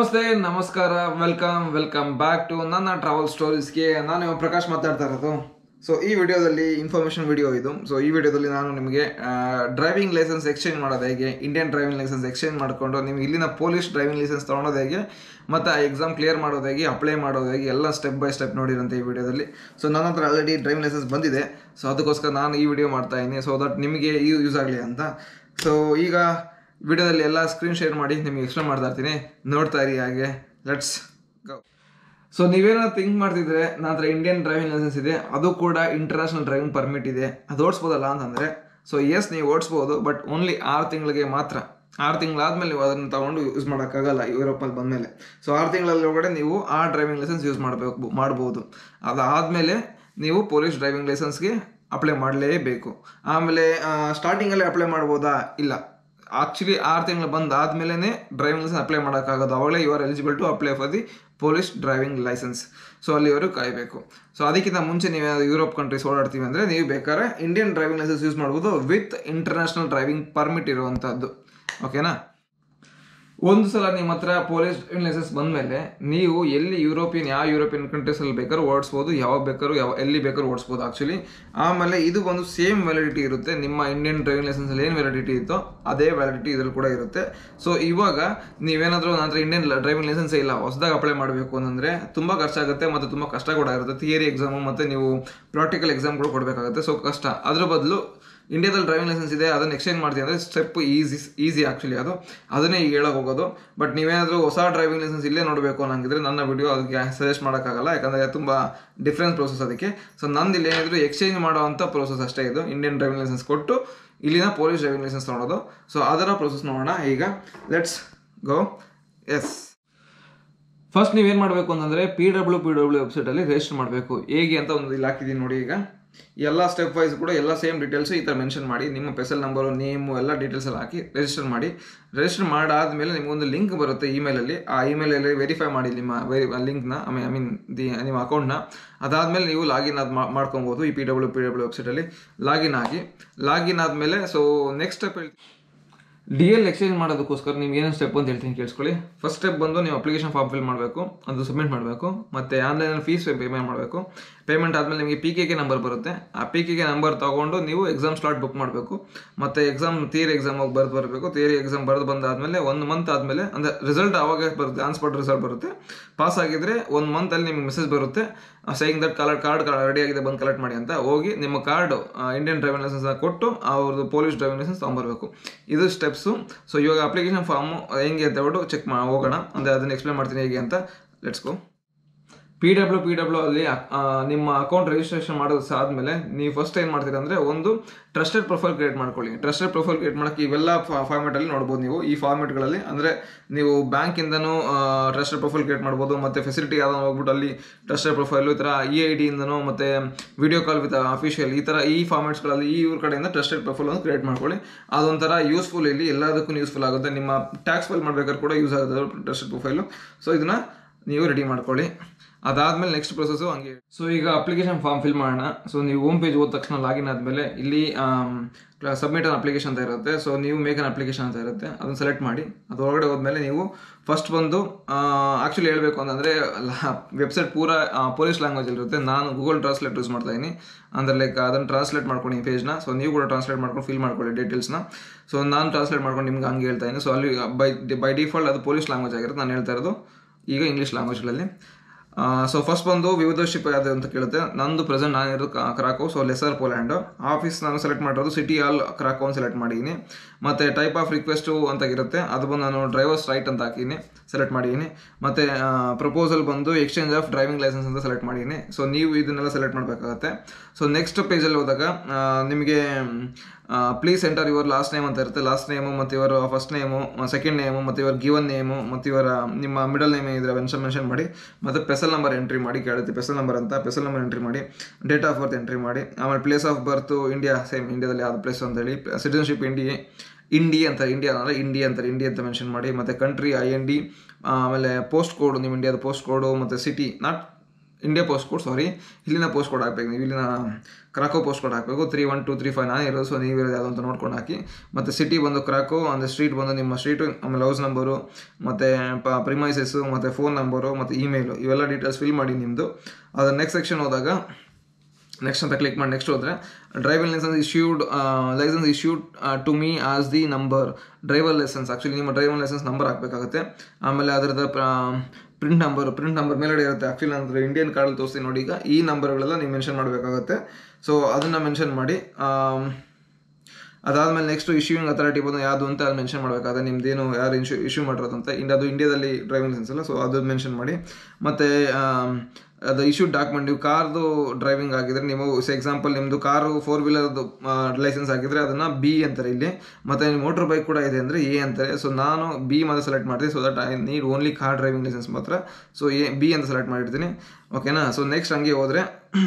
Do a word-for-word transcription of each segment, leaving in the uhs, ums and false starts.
ನಮಸ್ತೆ ನಮಸ್ಕಾರ welcome welcome back to ನನ್ನ ಟ್ರಾವೆಲ್ ಸ್ಟೋರೀಸ್ಗೆ. ನಾನು ಪ್ರಕಾಶ್ ಮಾತಾಡ್ತಾ ಇರೋದು. ಸೊ ಈ ವಿಡಿಯೋದಲ್ಲಿ ಇನ್ಫಾರ್ಮೇಷನ್ ವಿಡಿಯೋ ಇದು. ಸೊ ಈ ವಿಡಿಯೋದಲ್ಲಿ ನಾನು ನಿಮಗೆ ಡ್ರೈವಿಂಗ್ ಲೈಸೆನ್ಸ್ ಎಕ್ಸ್ಚೇಂಜ್ ಮಾಡೋದು ಹೇಗೆ, ಇಂಡಿಯನ್ ಡ್ರೈವಿಂಗ್ ಲೈಸೆನ್ಸ್ ಎಕ್ಸ್ಚೇಂಜ್ ಮಾಡಿಕೊಂಡು ನಿಮಗೆ ಇಲ್ಲಿನ ಪೊಲೀಸ್ ಡ್ರೈವಿಂಗ್ ಲೈಸೆನ್ಸ್ ತೊಗೊಳೋದು ಹೇಗೆ, ಮತ್ತು ಆ ಎಕ್ಸಾಮ್ ಕ್ಲಿಯರ್ ಮಾಡೋದು ಹೇಗೆ, ಅಪ್ಲೈ ಮಾಡೋದು ಹೇಗೆ, ಎಲ್ಲ ಸ್ಟೆಪ್ ಬೈ ಸ್ಟೆಪ್ ನೋಡಿರಂತೆ ಈ ವಿಡಿಯೋದಲ್ಲಿ. ಸೊ ನನ್ನ ಹತ್ರ ಆಲ್ರೆಡಿ ಡ್ರೈವಿಂಗ್ ಲೈಸೆನ್ಸ್ ಬಂದಿದೆ. ಸೊ ಅದಕ್ಕೋಸ್ಕರ ನಾನು ಈ ವಿಡಿಯೋ ಮಾಡ್ತಾ ಇದ್ದೀನಿ, ಸೊ ದಟ್ ನಿಮಗೆ ಯೂಸ್ ಆಗಲಿ ಅಂತ. ಸೊ ಈಗ ವಿಡಿಯೋದಲ್ಲಿ ಎಲ್ಲ ಸ್ಕ್ರೀನ್ ಶೇರ್ ಮಾಡಿ ನಿಮಗೆ ಎಕ್ಸ್ಪ್ಲೇನ್ ಮಾಡ್ತಾ ಇರ್ತೀನಿ, ನೋಡ್ತಾ ಇರಿ ಹಾಗೆ. Let's go. ಸೊ ನೀವೇನಾದ್ರು ಥಿಂಕ್ ಮಾಡ್ತಿದ್ರೆ ನನ್ನ ಹತ್ರ ಇಂಡಿಯನ್ ಡ್ರೈವಿಂಗ್ ಲೈಸೆನ್ಸ್ ಇದೆ, ಅದು ಕೂಡ ಇಂಟರ್ನ್ಯಾಷನಲ್ ಡ್ರೈವಿಂಗ್ ಪರ್ಮಿಟ್ ಇದೆ, ಅದು ಓಡಿಸ್ಬೋದಲ್ಲ ಅಂತಂದರೆ, ಸೊ ಎಸ್ ನೀವು ಓಡಿಸ್ಬೋದು, ಬಟ್ ಓನ್ಲಿ ಆರು ತಿಂಗಳಿಗೆ ಮಾತ್ರ. ಆರು ತಿಂಗಳಾದ್ಮೇಲೆ ನೀವು ಅದನ್ನು ತೊಗೊಂಡು ಯೂಸ್ ಮಾಡೋಕ್ಕಾಗಲ್ಲ ಯುರೋಪಲ್ಲಿ ಬಂದಮೇಲೆ. ಸೊ ಆರು ತಿಂಗಳಲ್ಲಿ ಒಳಗಡೆ ನೀವು ಆ ಡ್ರೈವಿಂಗ್ ಲೈಸೆನ್ಸ್ ಯೂಸ್ ಮಾಡಬೇಕು ಮಾಡ್ಬೋದು. ಅದಾದಮೇಲೆ ನೀವು ಪೊಲೀಸ್ ಡ್ರೈವಿಂಗ್ ಲೈಸೆನ್ಸ್ಗೆ ಅಪ್ಲೈ ಮಾಡಲೇಬೇಕು. ಆಮೇಲೆ ಸ್ಟಾರ್ಟಿಂಗಲ್ಲೇ ಅಪ್ಲೈ ಮಾಡ್ಬೋದಾ? ಇಲ್ಲ, ಆಕ್ಚುಲಿ ಆರು ತಿಂಗಳು ಬಂದು ಆದಮೇಲೆ ಡ್ರೈವಿಂಗ್ ಲೈಸೆನ್ಸ್ ಅಪ್ಲೈ ಮಾಡೋಕ್ಕಾಗೋದು. ಅವಾಗಲೇ you are eligible to apply for the Polish driving licence. So ಅಲ್ಲಿವರೆಗೂ ಕಾಯಬೇಕು. ಸೊ ಅದಕ್ಕಿಂತ ಮುಂಚೆ ನೀವು ಯುರೋಪ್ ಕಂಟ್ರೀಸ್ ಓಡಾಡ್ತೀವಿ ಅಂದರೆ ನೀವು ಬೇಕಾದ್ರೆ ಇಂಡಿಯನ್ ಡ್ರೈವಿಂಗ್ ಲೈಸೆನ್ಸ್ ಯೂಸ್ ಮಾಡ್ಬೋದು ವಿತ್ ಇಂಟರ್ನ್ಯಾಷನಲ್ ಡ್ರೈವಿಂಗ್ ಪರ್ಮಿಟ್ ಇರುವಂಥದ್ದು. ಓಕೆನಾ? ಒಂದು ಸಲ ನಿಮ್ಮ ಹತ್ರ ಪೊಲೀಸ್ ಡ್ರೈವಿಂಗ್ ಲೈಸೆನ್ಸ್ ಬಂದಮೇಲೆ ನೀವು ಎಲ್ಲಿ ಯುರೋಪಿಯನ್ ಯಾವ ಯುರೋಪಿಯನ್ ಕಂಟ್ರೀಸಲ್ಲಿ ಬೇಕಾದ್ರೂ ಓಡಿಸ್ಬೋದು, ಯಾವಾಗ ಬೇಕಾದ್ರೂ ಯಾವ ಎಲ್ಲಿ ಬೇಕಾದ್ರೂ ಓಡಿಸ್ಬೋದು ಆ್ಯಕ್ಚುಲಿ. ಆಮೇಲೆ ಇದು ಒಂದು ಸೇಮ್ ವ್ಯಾಲಿಡಿಟಿ ಇರುತ್ತೆ. ನಿಮ್ಮ ಇಂಡಿಯನ್ ಡ್ರೈವಿಂಗ್ ಲೈಸೆನ್ಸಲ್ಲಿ ಏನು ವ್ಯಾಲಿಡಿಟಿ ಇತ್ತೋ ಅದೇ ವ್ಯಾಲಿಡಿಟಿ ಇದರಲ್ಲಿ ಕೂಡ ಇರುತ್ತೆ. ಸೊ ಇವಾಗ ನೀವೇನಾದರೂ ನನ್ನ ಹತ್ರ ಇಂಡಿಯನ್ ಡ್ರೈವಿಂಗ್ ಲೈಸೆನ್ಸೇ ಇಲ್ಲ, ಹೊಸದಾಗಿ ಅಪ್ಲೈ ಮಾಡಬೇಕು ಅಂತಂದರೆ ತುಂಬ ಖರ್ಚಾಗುತ್ತೆ ಮತ್ತು ತುಂಬ ಕಷ್ಟ ಕೂಡ ಇರುತ್ತೆ. ಥಿಯರಿ ಎಕ್ಸಾಮು ಮತ್ತು ನೀವು ಪ್ರಾಕ್ಟಿಕಲ್ ಎಕ್ಸಾಮ್ಗಳು ಕೊಡಬೇಕಾಗುತ್ತೆ. ಸೊ ಕಷ್ಟ. ಅದ್ರ ಬದಲು ಇಂಡಿಯಾದಲ್ಲಿ ಡ್ರೈವಿಂಗ್ ಲೈಸೆನ್ಸ್ ಇದೆ, ಅದನ್ನು ಎಕ್ಸ್ಚೇಂಜ್ ಮಾಡ್ತೀವಿ ಅಂದರೆ ಸ್ಟೆಪ್ ಈಸಿ ಈಸಿ ಆ್ಯಕ್ಚುಲಿ. ಅದು ಅದನ್ನೇ ಈಗ ಹೇಳೋಕೆ ಹೋಗೋದು. ಬಟ್ ನೀವೇನಾದರೂ ಹೊಸ ಡ್ರೈವಿಂಗ್ ಲೈಸೆನ್ಸ್ ಇಲ್ಲೇ ನೋಡಬೇಕು ಅನ್ನಂಗಿದ್ರೆ ನನ್ನ ವಿಡಿಯೋ ಅದಕ್ಕೆ ಸಜೆಸ್ಟ್ ಮಾಡೋಕ್ಕಾಗಲ್ಲ, ಯಾಕಂದರೆ ತುಂಬ ಡಿಫ್ರೆನ್ಸ್ ಪ್ರೋಸೆಸ್ ಅದಕ್ಕೆ. ಸೊ ನಂದು ಇಲ್ಲಿ ಏನಿದ್ರು ಎಕ್ಸ್ಚೇಂಜ್ ಮಾಡೋವಂಥ ಪ್ರೋಸೆಸ್ ಅಷ್ಟೇ ಇದು. ಇಂಡಿಯನ್ ಡ್ರೈವಿಂಗ್ ಲೈಸೆನ್ಸ್ ಕೊಟ್ಟು ಇಲ್ಲಿನ ಪೊಲೀಸ್ ಡ್ರೈವಿಂಗ್ ಲೈಸೆನ್ಸ್ ತೊಗೊಳೋದು. ಸೊ ಅದರ ಪ್ರೋಸೆಸ್ ನೋಡೋಣ ಈಗ. Let's go. ಎಸ್, ಫಸ್ಟ್ ನೀವೇನು ಮಾಡಬೇಕು ಅಂತಂದರೆ ಪಿ ಡಬ್ಲ್ಯೂ ಪಿ ಡಬ್ಲ್ಯೂ ವೆಬ್ಸೈಟಲ್ಲಿ ರಿಜಿಸ್ಟರ್ ಮಾಡಬೇಕು. ಹೇಗೆ ಅಂತ ಒಂದು ಇಲ್ಲಿ ಹಾಕಿದ್ದೀನಿ ನೋಡಿ. ಈಗ ಎಲ್ಲ ಸ್ಟೆಪ್ ವೈಸ್ ಕೂಡ ಎಲ್ಲ ಸೇಮ್ ಡೀಟೇಲ್ಸು ಈ ಥರ ಮೆನ್ಷನ್ ಮಾಡಿ, ನಿಮ್ಮ ಪೆಸಲ್ ನಂಬರು, ನೇಮು ಎಲ್ಲ ಡೀಟೇಲ್ಸಲ್ಲಿ ಹಾಕಿ ರಿಜಿಸ್ಟರ್ ಮಾಡಿ. ರಿಜಿಸ್ಟರ್ ಮಾಡಾದಮೇಲೆ ನಿಮಗೊಂದು ಲಿಂಕ್ ಬರುತ್ತೆ ಇಮೇಲಲ್ಲಿ. ಆ ಇಮೇಲಲ್ಲಿ ವೆರಿಫೈ ಮಾಡಿ ನಿಮ್ಮ ವೆರಿ ಲಿಂಕ್ನ, I mean I mean the ನಿಮ್ಮ ಅಕೌಂಟ್ನ. ಅದಾದಮೇಲೆ ನೀವು ಲಾಗಿನ್ ಅದು ಮಾಡ್ಕೊಬೋದು. ಈ ಪಿ ಡಬ್ಲ್ಯೂ ಪಿ ಡಬ್ಲ್ಯೂ ವೆಬ್ಸೈಟಲ್ಲಿ ಲಾಗಿನ್ ಆಗಿ, ಲಾಗಿನ್ ಆದಮೇಲೆ ಸೊ ನೆಕ್ಸ್ಟ್ ಸ್ಟೆಪ್ ಹೇಳ್ತೀನಿ. ಡಿ ಎಲ್ ಎಕ್ಸ್ಚೇಂಜ್ ಮಾಡೋದಕ್ಕೋಸ್ಕರ ನೀವು ಏನೇನು ಸ್ಟೆಪ್ ಅಂತ ಹೇಳ್ತೀನಿ ಕೇಳಿಸ್ಕೊಳ್ಳಿ. ಫಸ್ಟ್ ಸ್ಟೆಪ್ ಬಂದು ನೀವು ಅಪ್ಲಿಕೇಶನ್ ಫಾರ್ಮ್ ಫಿಲ್ ಮಾಡಬೇಕು, ಅದು ಸಬ್ಮಿಟ್ ಮಾಡಬೇಕು. ಮತ್ತು ಆನ್ಲೈನಲ್ಲಿ ಫೀಸ್ ಪೇಮೆಂಟ್ ಮಾಡಬೇಕು. ಪೇಮೆಂಟ್ ಆದಮೇಲೆ ನಿಮಗೆ ಪಿ ಕೆ ಕೆ ನಂಬರ್ ಬರುತ್ತೆ. ಆ ಪಿ ಕೆ ಕೆ ನಂಬರ್ ತೊಗೊಂಡು ನೀವು ಎಕ್ಸಾಮ್ ಸ್ಲಾಟ್ ಬುಕ್ ಮಾಡಬೇಕು. ಮತ್ತು ಎಕ್ಸಾಮ್ ಥಿಯರಿ ಎಕ್ಸಾಮ್ ಹೋಗಿ ಬರೆದು ಬರಬೇಕು. ಥಿಯರಿ ಎಕ್ಸಾಮ್ ಬರೆದು ಬಂದಾದಮೇಲೆ ಒಂದು ಮಂತ್ ಆದಮೇಲೆ ಅಂದರೆ ರಿಸಲ್ಟ್ ಆವಾಗ ಬರುತ್ತೆ, ಆನ್ ಸ್ಪಾಟ್ ರಿಸಲ್ಟ್ ಬರುತ್ತೆ. ಪಾಸ್ ಆಗಿದ್ರೆ ಒಂದು ಮಂತಲ್ಲಿ ನಿಮಗೆ ಮೆಸೇಜ್ ಬರುತ್ತೆ saying that colour card ready ಆಗಿದೆ, ಬಂದು ಕಲೆಕ್ಟ್ ಮಾಡಿ ಅಂತ. ಹೋಗಿ ನಿಮ್ಮ ಕಾರ್ಡು ಇಂಡಿಯನ್ ಡ್ರೈವಿಂಗ್ ಲೈಸೆನ್ಸ್ನ ಕೊಟ್ಟು ಅವ್ರದ್ದು ಪೊಲೀಸ್ ಡ್ರೈವಿಂಗ್ ಲೈಸೆನ್ಸ್ ತೊಗೊಂಬರ್ಬೇಕು. ಇದು ಸ್ಟೆಪ್ಸು. ಸೊ ಇವಾಗ ಅಪ್ಲಿಕೇಶನ್ ಫಾರ್ಮು ಹೆಂಗೆ ಅಂತ ಹೇಳ್ಬಿಟ್ಟು ಚೆಕ್ ಮಾ ಹೋಗೋಣ. ಅಂದರೆ ಅದನ್ನು ಎಕ್ಸ್ಪ್ಲೇನ್ ಮಾಡ್ತೀನಿ ಹೇಗೆ ಅಂತ. Let's go. P W P W ಅಲ್ಲಿ ನಿಮ್ಮ ಅಕೌಂಟ್ ರಿಜಿಸ್ಟ್ರೇಷನ್ ಮಾಡೋದು ಆದಮೇಲೆ ನೀವು ಫಸ್ಟ್ ಏನು ಮಾಡ್ತೀರಾ ಅಂದರೆ ಒಂದು ಟ್ರಸ್ಟೆಡ್ ಪ್ರೊಫೈಲ್ ಕ್ರಿಯೇಟ್ ಮಾಡ್ಕೊಳ್ಳಿ. ಟ್ರಸ್ಟೆಡ್ ಪ್ರೊಫೈಲ್ ಕ್ರಿಯೇಟ್ ಮಾಡೋಕ್ಕೆ ಇವೆಲ್ಲ ಫಾರ್ಮೆಟಲ್ಲಿ ನೋಡ್ಬೋದು ನೀವು. ಈ ಫಾರ್ಮೆಟ್ಗಳಲ್ಲಿ ಅಂದರೆ ನೀವು ಬ್ಯಾಂಕಿಂದನೂ ಟ್ರಸ್ಟೆಡ್ ಪ್ರೊಫೈಲ್ ಕ್ರಿಯೇಟ್ ಮಾಡ್ಬೋದು, ಮತ್ತು ಫೆಸಿಲಿಟಿ ಯಾವ್ದು ಹೋಗ್ಬಿಟ್ಟು ಅಲ್ಲಿ ಟ್ರಸ್ಟೆಡ್ ಪ್ರೊಫೈಲು ಈ ಥರ ಇ ಐ ಡಿಯಿಂದನೂ, ಮತ್ತು ವಿಡಿಯೋ ಕಾಲ್ ವಿತ್ ಅಫಿಷಿಯಲ್, ಈ ಥರ ಈ ಫಾರ್ಮೆಟ್ಸ್ಗಳಲ್ಲಿ ಈ ಇವ್ರ ಕಡೆಯಿಂದ ಟ್ರಸ್ಟೆಡ್ ಪ್ರೊಫೈಲ್ ಒಂದು ಕ್ರಿಯೇಟ್ ಮಾಡ್ಕೊಳ್ಳಿ. ಅದೊಂಥರ ಯೂಸ್ಫುಲ್, ಇಲ್ಲಿ ಎಲ್ಲದಕ್ಕೂ ಯೂಸ್ಫುಲ್ ಆಗುತ್ತೆ. ನಿಮ್ಮ ಟ್ಯಾಕ್ಸ್ ಫೈಲ್ ಮಾಡ್ಬೇಕಾದ್ರೆ ಕೂಡ ಯೂಸ್ ಆಗುತ್ತೆ ಟ್ರಸ್ಟೆಡ್ ಪ್ರೊಫೈಲು. ಸೊ ಇದನ್ನು ನೀವು ರೆಡಿ ಮಾಡ್ಕೊಳ್ಳಿ. ಅದಾದಮೇಲೆ ನೆಕ್ಸ್ಟ್ ಪ್ರೊಸೆಸ್ಸು ಹಂಗೆ. ಸೊ ಈಗ ಅಪ್ಲಿಕೇಶನ್ ಫಾರ್ಮ್ ಫಿಲ್ ಮಾಡೋಣ. ಸೊ ನೀವು ಹೋಮ್ ಪೇಜ್ ಹೋದ ತಕ್ಷಣ ಲಾಗಿನ್ ಆದಮೇಲೆ ಇಲ್ಲಿ ಸಬ್ಮಿಟ್ ಅನ್ ಅಪ್ಲಿಕೇಶನ್ ಅಂತ ಇರುತ್ತೆ. ಸೊ ನೀವು ಮೇಕ್ ಅನ್ ಅಪ್ಲಿಕೇಶನ್ ಅಂತ ಇರುತ್ತೆ, ಅದನ್ನು ಸೆಲೆಕ್ಟ್ ಮಾಡಿ. ಅದು ಹೊರಗಡೆ ಹೋದ್ಮೇಲೆ ನೀವು ಫಸ್ಟ್ ಬಂದು ಆ್ಯಕ್ಚುಲಿ ಹೇಳಬೇಕು ಅಂತಂದರೆ ವೆಬ್ಸೈಟ್ ಪೂರ ಪೊಲೀಸ್ ಲ್ಯಾಂಗ್ವೇಜಲ್ಲಿ ಇರುತ್ತೆ. ನಾನು ಗೂಗಲ್ ಟ್ರಾನ್ಸ್ಲೇಟ್ ಯೂಸ್ ಮಾಡ್ತಾ ಇದ್ದೀನಿ. ಅಂದರೆ ಲೈಕ್ ಅದನ್ನು ಟ್ರಾನ್ಸ್ಲೇಟ್ ಮಾಡ್ಕೊಂಡು ಈ ಪೇಜ್ನ. ಸೊ ನೀವು ಕೂಡ ಟ್ರಾನ್ಸ್ಲೇಟ್ ಮಾಡ್ಕೊಂಡು ಫಿಲ್ ಮಾಡ್ಕೊಳ್ಳಿ ಡೀಟೇಲ್ಸ್ನ. ಸೊ ನಾನು ಟ್ರಾನ್ಸ್ಲೇಟ್ ಮಾಡ್ಕೊಂಡು ನಿಮ್ಗೆ ಹಂಗೆ ಹೇಳ್ತಾ ಇದ್ದೀನಿ. ಸೊ ಅಲ್ಲಿ ಬೈ ಬೈ ಡಿಫಾಲ್ಟ್ ಅದು ಪೊಲೀಸ್ ಲ್ಯಾಂಗ್ವೇಜ್ ಆಗಿರುತ್ತೆ. ನಾನು ಹೇಳ್ತಾ ಇರೋದು ಈಗ ಇಂಗ್ಲೀಷ್ ಲ್ಯಾಂಗ್ವೇಜ್ಗಳಲ್ಲಿ. ಸೊ ಫಸ್ಟ್ ಬಂದು ವಿವಿಧಶಿಪ್ ಯಾವುದು ಅಂತ ಕೇಳುತ್ತೆ. ನಂದು ಪ್ರೆಸೆಂಟ್ ನಾನಿರೋದು Krakow, so Lesser Poland. Office ನಾನು ಸೆಲೆಕ್ಟ್ ಮಾಡಿರೋದು ಸಿಟಿ ಹಾಲ್ ಕ್ರಾಕೋ ಅಂತ ಸೆಲೆಕ್ಟ್ ಮಾಡಿದ್ದೀನಿ. ಮತ್ತು ಟೈಪ್ ಆಫ್ ರಿಕ್ವೆಸ್ಟು ಅಂತ ಇರುತ್ತೆ, ಅದು ಬಂದು ನಾನು ಡ್ರೈವರ್ಸ್ ರೈಟ್ ಅಂತ ಹಾಕಿದ್ದೀನಿ, ಸೆಲೆಕ್ಟ್ ಮಾಡಿದ್ದೀನಿ. ಮತ್ತು ಪ್ರಪೋಸಲ್ ಬಂದು ಎಕ್ಸ್ಚೇಂಜ್ ಆಫ್ ಡ್ರೈವಿಂಗ್ ಲೈಸೆನ್ಸ್ ಅಂತ ಸೆಲೆಕ್ಟ್ ಮಾಡಿದ್ದೀನಿ. ಸೊ ನೀವು ಇದನ್ನೆಲ್ಲ ಸೆಲೆಕ್ಟ್ ಮಾಡಬೇಕಾಗತ್ತೆ. ಸೊ ನೆಕ್ಸ್ಟ್ ಪೇಜಲ್ಲಿ ಹೋದಾಗ ನಿಮಗೆ please enter your last name ಅಂತ ಇರುತ್ತೆ. ಲಾಸ್ಟ್ ನೇಮು ಮತ್ತು ಇವರ ಫಸ್ಟ್ ನೇಮು, ಸೆಕೆಂಡ್ ನೇಮು, ಮತ್ತು ಇವರ ಗಿವನ್ ನೇಮು, ಮತ್ತು ಇವರ ನಿಮ್ಮ ಮಿಡಲ್ ನೇಮ್ ಇದ್ರೆ ಮೆನ್ಷನ್ ಮೆನ್ಷನ್ ಮಾಡಿ. ಮತ್ತು ಪೆಸಲ್ ನಂಬರ್ ಎಂಟ್ರಿ ಮಾಡಿ, ಕೇಳುತ್ತೆ ಪೆಸಲ್ ನಂಬರ್ ಅಂತ. ಪೆಸಲ್ ನಂಬರ್ ಎಂಟ್ರಿ ಮಾಡಿ, ಡೇಟ್ ಆಫ್ ಬರ್ತ್ ಎಂಟ್ರಿ ಮಾಡಿ. ಆಮೇಲೆ place of birth India, same ಇಂಡಿಯಾದಲ್ಲಿ ಯಾವ್ದು ಪ್ಲೇಸ್ ಅಂತೇಳಿ. ಸಿಟಿಸನ್ಶಿಪ್ ಇಂಡಿಯಾ ಇಂಡಿಯಾ ಅಂತ ಇಂಡಿಯಾ ಅಂದರೆ ಇಂಡಿಯಾ ಅಂತಾರೆ, ಇಂಡಿಯಾ ಅಂತ ಮೆನ್ಷನ್ ಮಾಡಿ. ಮತ್ತು ಕಂಟ್ರಿ ಐ ಎನ್ ಡಿ, ಆಮೇಲೆ ಪೋಸ್ಟ್ ಕೋಡು, ನಿಮ್ಮ ಇಂಡಿಯಾದ ಪೋಸ್ಟ್ ಕೋಡು, ಮತ್ತು city not India post code sorry ಇಲ್ಲಿನ ಪೋಸ್ಟ್ ಕೋಡ್ ಹಾಕಬೇಕು. ನೀವು ಇಲ್ಲಿನ ಕ್ರಾಕೋ ಪೋಸ್ಟ್ ಕೋಡ್ ಹಾಕಬೇಕು. Three one two three five ನಾನು ಇರೋದು, ಸೊ ನೀವು ಇರೋದು ಯಾವುದು ಅಂತ ನೋಡ್ಕೊಂಡು ಹಾಕಿ. ಮತ್ತು ಸಿಟಿ ಬಂದು ಕ್ರಾಕೋ, ಅಂದರೆ ಸ್ಟ್ರೀಟ್ ಬಂದು ನಿಮ್ಮ ಸ್ಟ್ರೀಟು, ಆಮೇಲೆ ಹೌಸ್ ನಂಬರು, ಮತ್ತು ಪ ಪ್ರಿಮೈಸಸ್ಸು, ಮತ್ತು ಫೋನ್ ನಂಬರು, ಮತ್ತು ಇಮೇಲು, ಇವೆಲ್ಲ ಡೀಟೇಲ್ಸ್ ಫಿಲ್ ಮಾಡಿ ನಿಮ್ಮದು. ಅದರ ನೆಕ್ಸ್ಟ್ ಸೆಕ್ಷನ್ ಹೋದಾಗ ನೆಕ್ಸ್ಟ್ ಅಂತ ಕ್ಲಿಕ್ ಮಾಡಿ ನೆಕ್ಸ್ಟ್ ಹೋದರೆ driving licence issued licence issued to me as the number driver licence. Actually ನಿಮ್ಮ ಡ್ರೈವಿಂಗ್ ಲೈಸೆನ್ಸ್ ನಂಬರ್ ಹಾಕಬೇಕಾಗುತ್ತೆ. ಆಮೇಲೆ ಅದರದ ಪ್ರಿಂಟ್ ನಂಬರು ಪ್ರಿಂಟ್ ನಂಬರ್ ಮೇಲ್ಗಡೆ ಇರುತ್ತೆ. ಆ್ಯಕ್ಚುಲಿ ಅಂದರೆ ಇಂಡಿಯನ್ ಕಾರ್ಡಲ್ಲಿ ತೋರಿಸ್ತೀನಿ ನೋಡಿ, ಈಗ ಈ ನಂಬರ್ಗಳೆಲ್ಲ ನೀವು ಮೆನ್ಷನ್ ಮಾಡಬೇಕಾಗುತ್ತೆ. ಸೊ ಅದನ್ನು ಮೆನ್ಷನ್ ಮಾಡಿ. ಅದಾದಮೇಲೆ ನೆಕ್ಸ್ಟ್ ಇಶ್ಯೂಯಿಂಗ್ ಅಥಾರಿಟಿ ಬಂದು ಯಾವುದು ಅಂತ ಅಲ್ಲಿ ಮೆನ್ಷನ್ ಮಾಡಬೇಕಾಗುತ್ತೆ. ನಿಮ್ಮದೇನು ಯಾರು ಇಶ್ಯೂ ಇಶ್ಯೂ ಮಾಡಿರೋದಂತ, ಇಂಡಿಯಾ ಅದು ಇಂಡಿಯಾದಲ್ಲಿ ಡ್ರೈವಿಂಗ್ ಲೈಸೆನ್ಸ್ ಅಲ್ಲ, ಸೊ ಅದು ಮೆನ್ಷನ್ ಮಾಡಿ. ಮತ್ತು ಅದು ಇಶ್ಯೂ ಡಾಕ್ಯುಮೆಂಟ್, ನೀವು ಕಾರ್ದು ಡ್ರೈವಿಂಗ್ ಆಗಿದ್ರೆ, ನೀವು ಎಕ್ಸಾಂಪಲ್ ನಿಮ್ಮದು ಕಾರು ಫೋರ್ ವೀಲರ್ದು ಲೈಸೆನ್ಸ್ ಆಗಿದ್ರೆ ಅದನ್ನು ಬಿ ಅಂತಾರೆ ಇಲ್ಲಿ, ಮತ್ತು ನಿಮ್ಮ ಮೋಟ್ರ್ ಬೈಕ್ ಕೂಡ ಇದೆ ಅಂದರೆ ಎ ಅಂತಾರೆ. ಸೊ ನಾನು ಬಿ ಮಾತ್ರ ಸೆಲೆಕ್ಟ್ ಮಾಡ್ತೀನಿ, so that I need only car driving licence ಮಾತ್ರ. ಸೊ ಎ ಬಿ ಅಂತ ಸೆಲೆಕ್ಟ್ ಮಾಡಿರ್ತೀನಿ, ಓಕೆನಾ. ಸೊ ನೆಕ್ಸ್ಟ್ ಹಂಗೆ ಹೋದರೆ